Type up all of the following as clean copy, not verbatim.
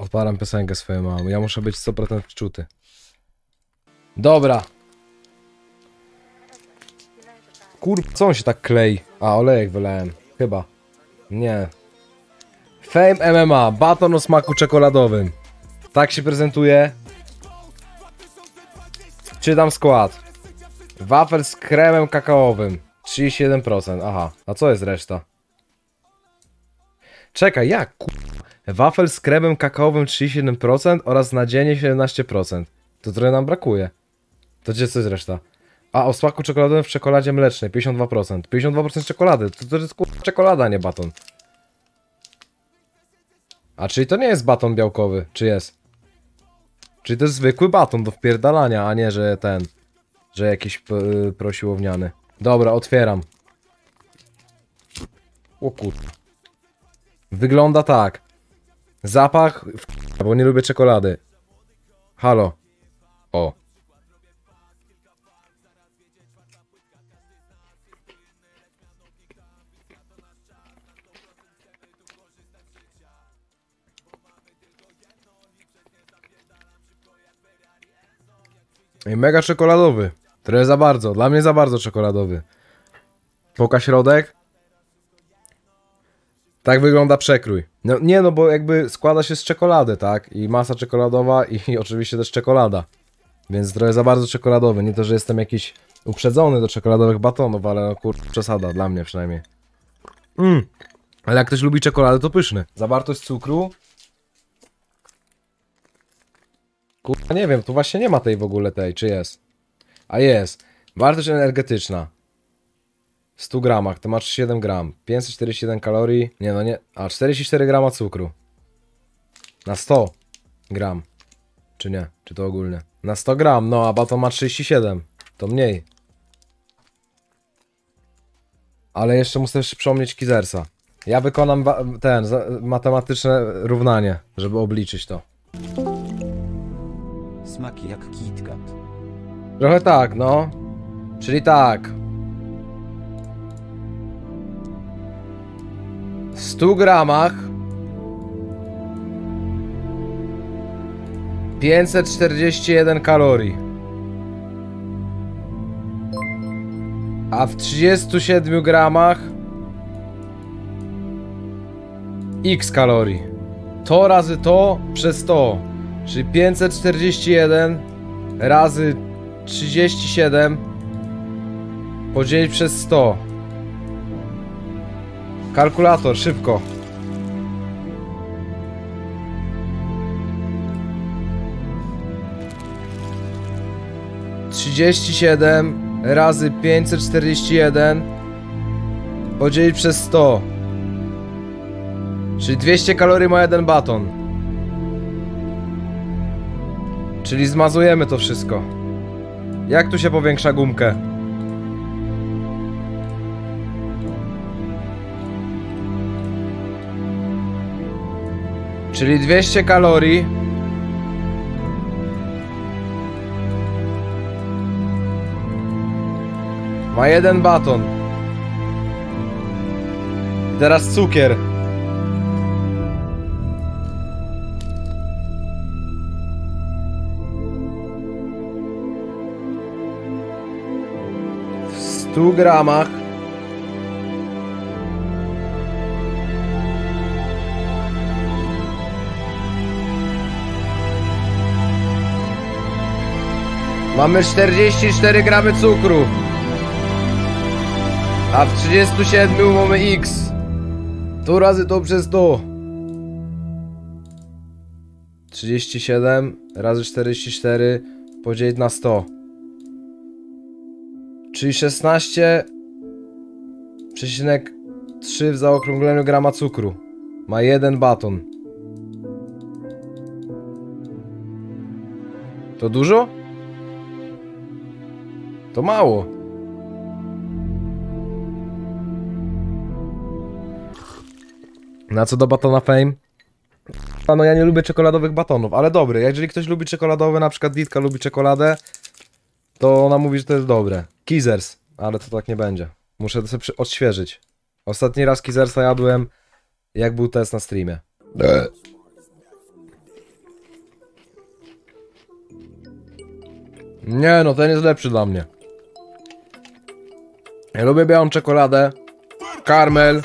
Odpalam piosenkę swoją małą. Ja muszę być 100% wczuty. Dobra. Kurwa, co on się tak klei? A, olejek wylałem. Chyba. Nie. Fame MMA. Baton o smaku czekoladowym. Tak się prezentuje. Czytam skład. Wafel z kremem kakaowym. 37%. Aha. A co jest reszta? Czekaj, jak? Wafel z kremem kakaowym 37% oraz nadzienie 17%. To trochę nam brakuje. To gdzie co jest reszta? A o smaku czekoladowym w czekoladzie mlecznej 52%. 52% czekolady. To jest kurwa czekolada, nie baton. A czyli to nie jest baton białkowy? Czy jest? Czyli to jest zwykły baton do wpierdalania, a nie, że ten... Że jakiś prosiłowniany. Dobra, otwieram. O kurwa. Wygląda tak. Zapach... Bo nie lubię czekolady. Halo. O. I mega czekoladowy. Trochę za bardzo. Dla mnie za bardzo czekoladowy. Pokaż środek. Tak wygląda przekrój. No nie, no bo jakby składa się z czekolady, tak? I masa czekoladowa i oczywiście też czekolada. Więc trochę za bardzo czekoladowy. Nie to, że jestem jakiś uprzedzony do czekoladowych batonów, ale no kurwa przesada, dla mnie przynajmniej. Ale jak ktoś lubi czekoladę, to pyszny. Zawartość cukru. Kurwa nie wiem, tu właśnie nie ma tej w ogóle tej, czy jest? A jest. Wartość energetyczna. W 100 gramach, to masz 7 gram. 541 kalorii. Nie no nie. A 44 grama cukru. Na 100 gram. Czy nie? Czy to ogólnie? Na 100 gram, no a baton ma 37. To mniej. Ale jeszcze muszę też przypomnieć Kizersa. Ja wykonam matematyczne równanie, żeby obliczyć to. Smaki jak KitKat. Trochę tak, no. Czyli tak. W 100 gramach 541 kalorii. A w 37 gramach X kalorii. To razy to przez to. Czyli 541 razy 37 podzielić przez 100. Kalkulator, szybko. ...37 razy 541 podzielić przez 100. Czyli 200 kalorii ma jeden baton. Czyli zmazujemy to wszystko. Jak tu się powiększa gumkę? Czyli 200 kalorii ma jeden baton. I teraz cukier. W 100 gramach mamy 44 gramy cukru. A w 37 mamy X. To razy to przez to. 37 razy 44 podzielić na 100. Czyli 16,3 w zaokrągleniu grama cukru. Ma jeden baton. To dużo? To mało. Na co do batona Fame? No ja nie lubię czekoladowych batonów, ale dobry. Jeżeli ktoś lubi czekoladowe, na przykład Witka lubi czekoladę, to ona mówi, że to jest dobre. Kizers, ale to tak nie będzie. Muszę to sobie odświeżyć. Ostatni raz Kizersa jadłem, jak był test na streamie. Nie no, ten jest lepszy dla mnie. Ja lubię białą czekoladę. Karmel.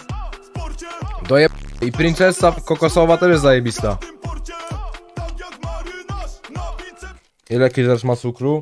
I princesa kokosowa też jest zajebista. Ile Killers ma cukru?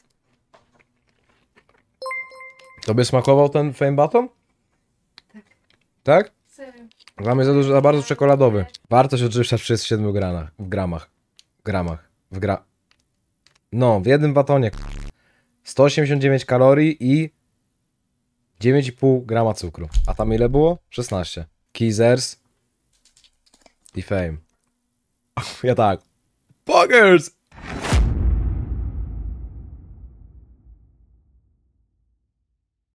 Tobie smakował ten Fame Baton? Tak? Serio. Dla mnie za bardzo czekoladowy. Wartość odżywcza przy 7 gramach. No, w jednym batonie. 189 kalorii i 9,5 grama cukru. A tam ile było? 16. Killers i Fame. Ja tak. Poggers!